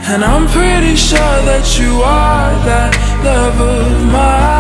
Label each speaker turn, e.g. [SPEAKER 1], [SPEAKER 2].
[SPEAKER 1] And I'm pretty sure that you are that love of mine.